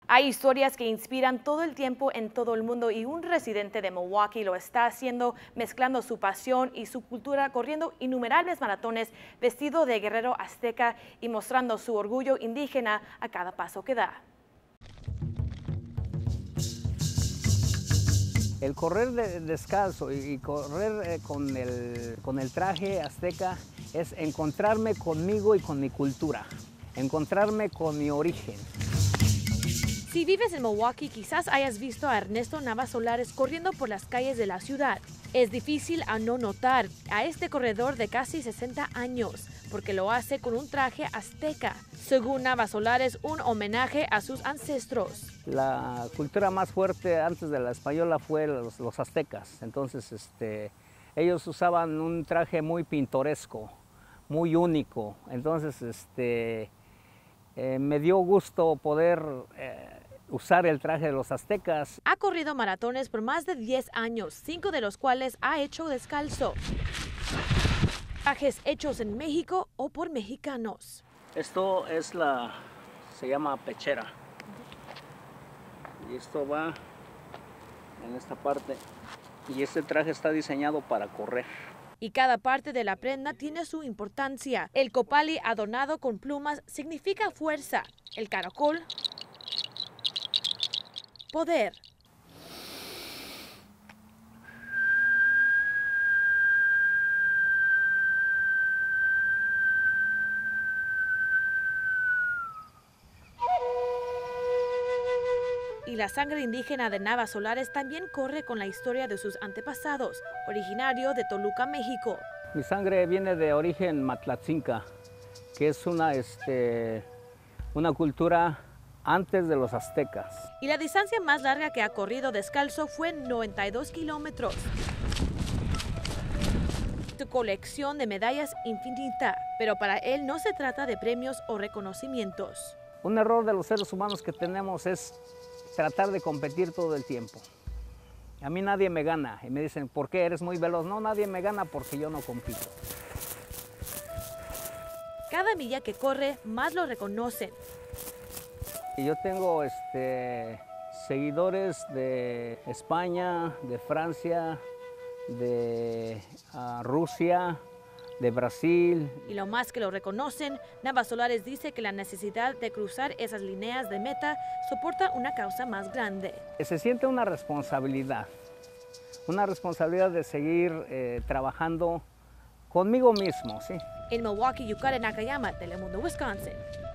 Hay historias que inspiran todo el tiempo en todo el mundo y un residente de Milwaukee lo está haciendo mezclando su pasión y su cultura, corriendo innumerables maratones vestido de guerrero azteca y mostrando su orgullo indígena a cada paso que da. El correr descalzo y correr con el traje azteca es encontrarme conmigo y con mi cultura, encontrarme con mi origen. Si vives en Milwaukee, quizás hayas visto a Ernesto Navas Solares corriendo por las calles de la ciudad. Es difícil a no notar a este corredor de casi 60 años, porque lo hace con un traje azteca. Según Navas Solares, un homenaje a sus ancestros. La cultura más fuerte antes de la española fue los aztecas. Entonces, ellos usaban un traje muy pintoresco, muy único. Entonces, me dio gusto poder usar el traje de los aztecas. Ha corrido maratones por más de 10 años, 5 de los cuales ha hecho descalzo. Trajes hechos en México o por mexicanos. Esto se llama pechera. Y esto va en esta parte. Y este traje está diseñado para correr. Y cada parte de la prenda tiene su importancia. El copali adornado con plumas significa fuerza. El caracol, poder. Y la sangre indígena de Navas Solares también corre con la historia de sus antepasados, originario de Toluca, México. Mi sangre viene de origen matlatzinca, que es una cultura antes de los aztecas. Y la distancia más larga que ha corrido descalzo fue 92 kilómetros. Su colección de medallas infinita, pero para él no se trata de premios o reconocimientos. Un error de los seres humanos que tenemos es tratar de competir todo el tiempo. A mí nadie me gana y me dicen, ¿por qué eres muy veloz? No, nadie me gana porque yo no compito. Cada milla que corre, más lo reconocen. Y yo tengo seguidores de España, de Francia, de Rusia, de Brasil. Y lo más que lo reconocen, Navas Solares dice que la necesidad de cruzar esas líneas de meta soporta una causa más grande. Se siente una responsabilidad de seguir trabajando conmigo mismo, ¿sí? En Milwaukee, Yukara Nakayama, Telemundo, Wisconsin.